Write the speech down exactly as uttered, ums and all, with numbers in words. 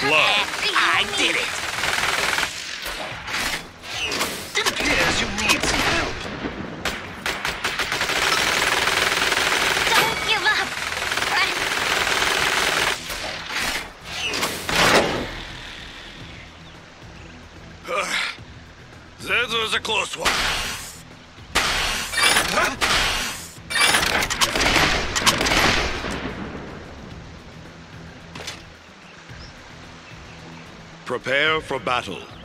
blood. I did it! It appears you need some help. Don't give up! That was a close one. Prepare for battle.